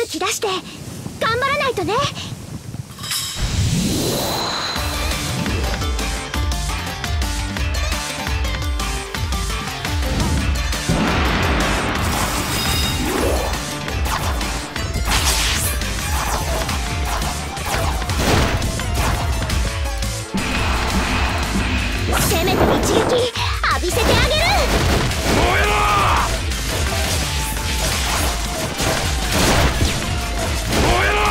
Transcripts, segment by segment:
気出して頑張らないとね。せめて一撃浴びせてあげる。 燃えろ燃えろ。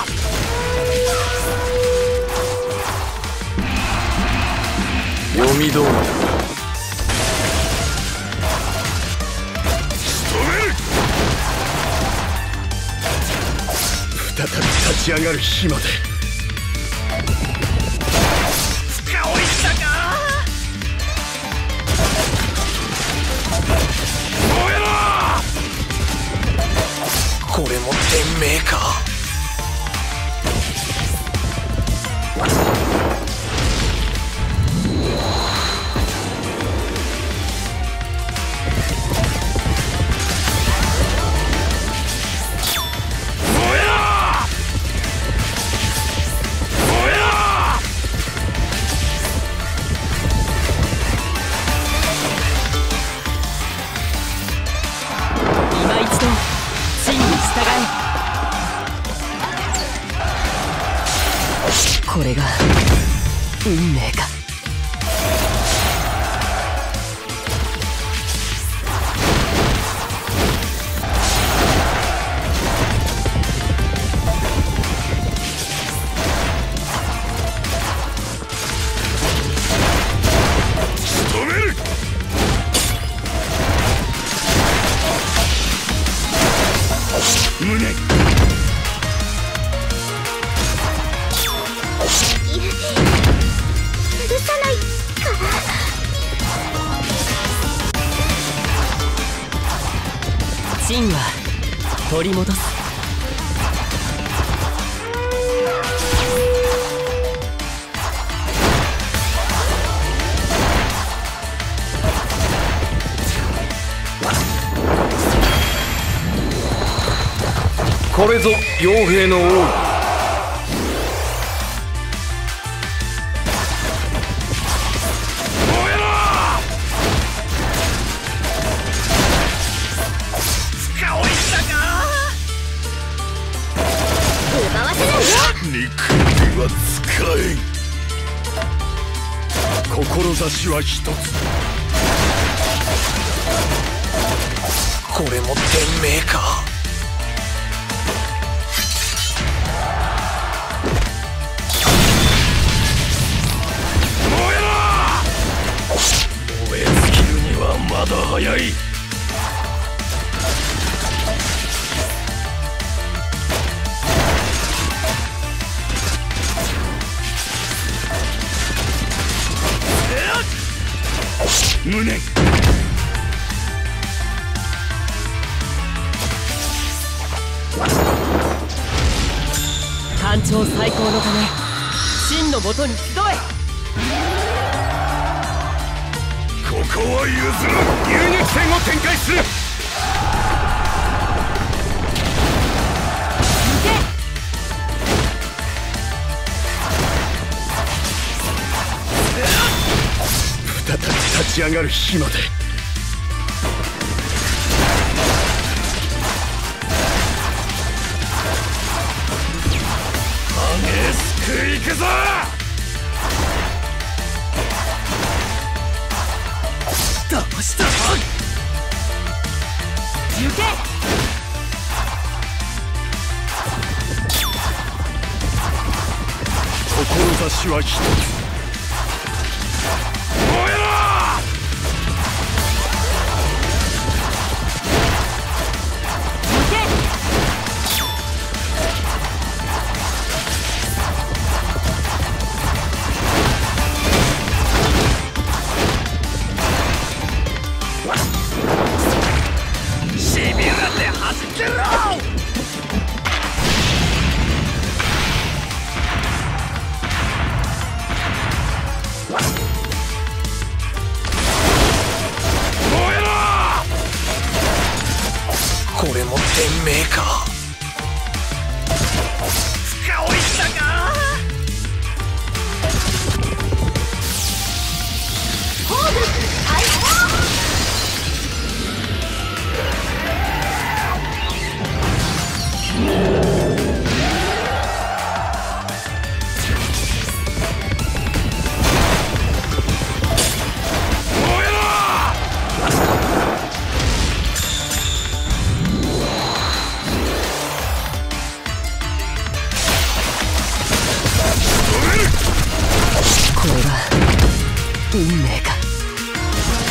読み通りだ。仕留める。再び立ち上がる日まで。深追いしたか。燃えろ。これも天命か。 これが運命か。 仕留める。胸許さないから。 真は取り戻す。 これぞ傭兵の王。憎みは使えん。志は一つ。これも天命か。燃えろ。燃え尽きるにはまだ早い。無念。 艦長最高のため真のもとに集え。 ここは譲る。遊撃戦を展開する。再び立ち上がる日まで。激しくいくぞ。騙した。 行け。 志は一つ。燃えろ。しびれてはじけろ。これも天命か。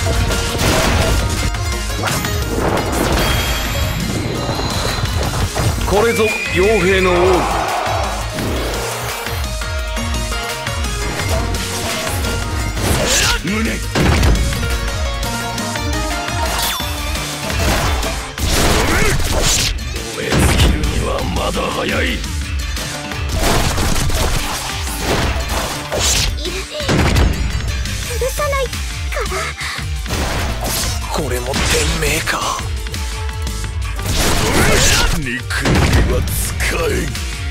これぞ傭兵の奥義。胸燃え尽きるにはまだ早い。 許さないからこれも天命か。肉には使えん。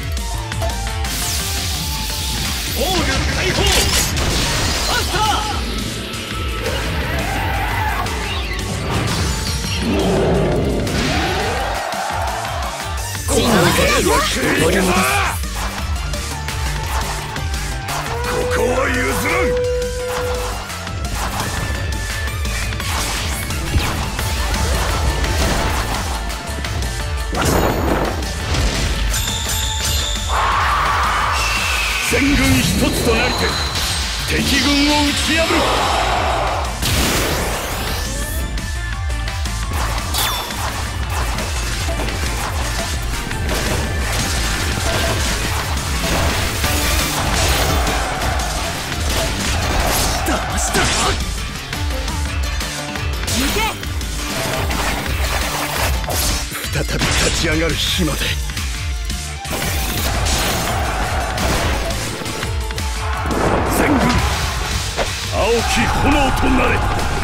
オール解放マスター。 真の怒りを取り戻す。 ここは譲らん。全軍一つとなりて敵軍を打ち破る。 騙した。行け。 再び立ち上がる日まで。全軍青き炎となれ。